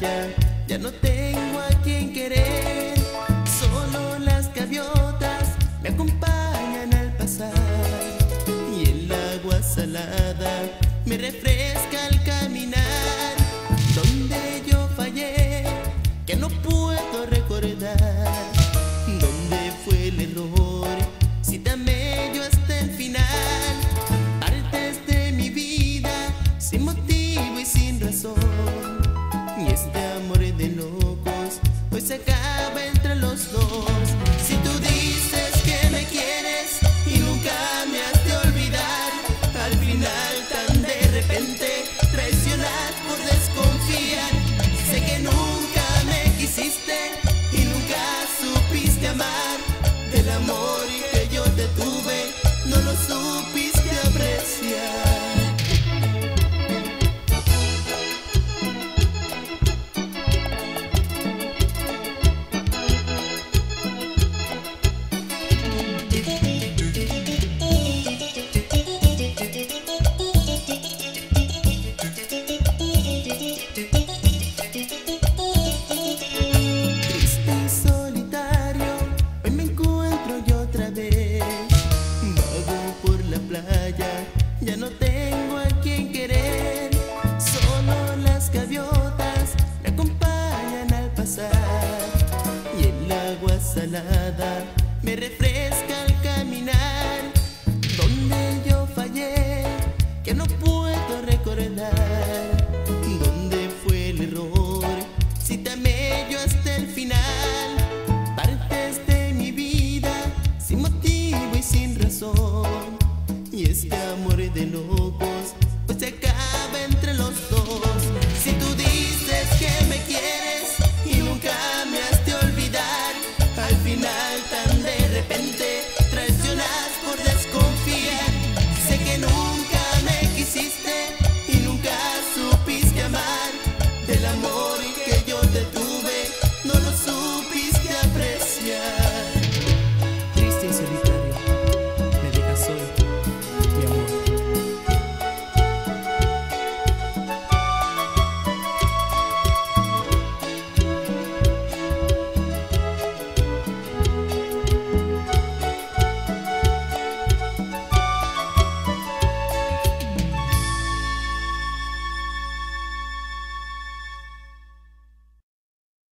playa, ya no tengo a quien querer. Solo las gaviotas me acompañan al pasar, y el agua salada me refresca al caminar. Donde yo fallé, que no puedo recordar. ¿Dónde fue el error? Si te amé yo hasta el final. Partes de mi vida sin motivo y sin razón, y este amor de locos hoy se acaba entre los dos. Si tú dices que me quieres y nunca me has de olvidar, al final tan de repente traicionar por desconfiar. Sé que nunca me quisiste y nunca supiste amar. Del amor que yo te tuve no lo supiste apreciar. Ya no tengo a quien querer, solo las gaviotas me acompañan al pasar, y el agua salada me refresca